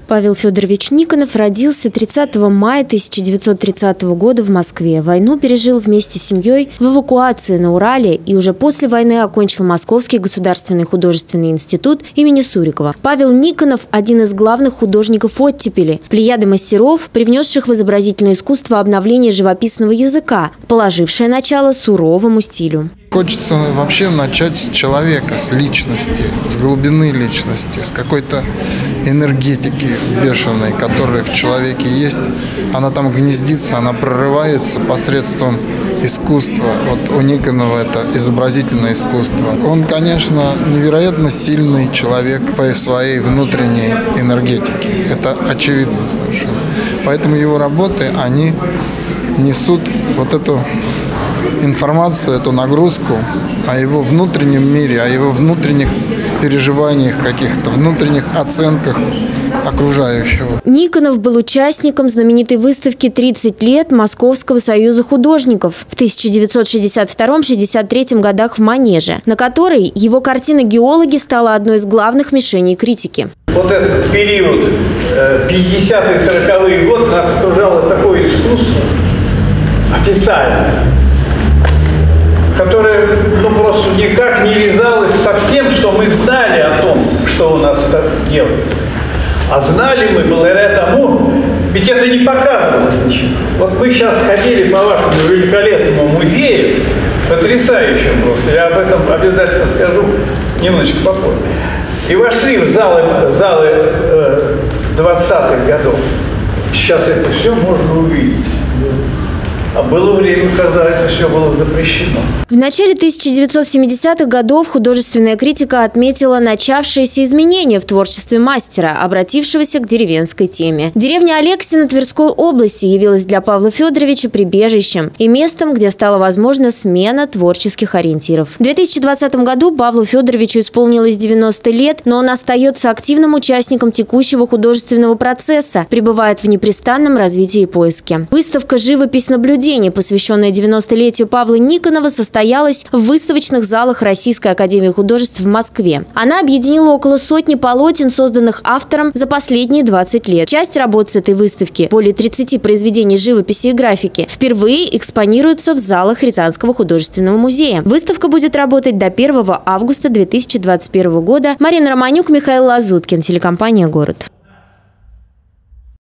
Павел Федорович Никонов родился 30 мая 1930 года в Москве. Войну пережил вместе с семьей в эвакуации на Урале и уже после войны окончил Московский государственный художественный институт имени Сурикова. Павел Никонов – один из главных художников оттепели, плеяды мастеров, привнесших в изобразительное искусство обновление живописного языка, положившее начало суровому стилю. Хочется вообще начать с человека, с личности, с глубины личности, с какой-то энергетики бешеной, которая в человеке есть. Она там гнездится, она прорывается посредством искусства. Вот у Никонова это изобразительное искусство. Он, конечно, невероятно сильный человек по своей внутренней энергетике. Это очевидно совершенно. Поэтому его работы, они несут вот эту информацию, эту нагрузку о его внутреннем мире, о его внутренних переживаниях, каких-то внутренних оценках окружающего. Никонов был участником знаменитой выставки «30 лет Московского союза художников» в 1962-63 годах в Манеже, на которой его картина «Геологи» стала одной из главных мишеней критики. Вот этот период, 50-е, 40-е годы, нас окружало такое искусство официальное, которое просто никак не вязалось со всем, что мы знали о том, что у нас делается. А знали мы благодаря тому, ведь это не показывалось ничего. Вот мы сейчас ходили по вашему великолепному музею, потрясающему просто, я об этом обязательно скажу немножечко попозже, и вошли в залы 20-х годов. Сейчас это все можно увидеть. А было время, когда это все было запрещено. В начале 1970-х годов художественная критика отметила начавшиеся изменения в творчестве мастера, обратившегося к деревенской теме. Деревня Алексина Тверской области явилась для Павла Федоровича прибежищем и местом, где стала возможна смена творческих ориентиров. В 2020 году Павлу Федоровичу исполнилось 90 лет, но он остается активным участником текущего художественного процесса, пребывает в непрестанном развитии и поиске. Выставка «Живопись наблюдения», посвященная 90-летию Павла Никонова, состоялась в выставочных залах Российской академии художеств в Москве. Она объединила около сотни полотен, созданных автором за последние 20 лет. Часть работ с этой выставки, более 30 произведений живописи и графики, впервые экспонируются в залах Рязанского художественного музея. Выставка будет работать до 1 августа 2021 года. Марина Романюк, Михаил Лазуткин, телекомпания «Город».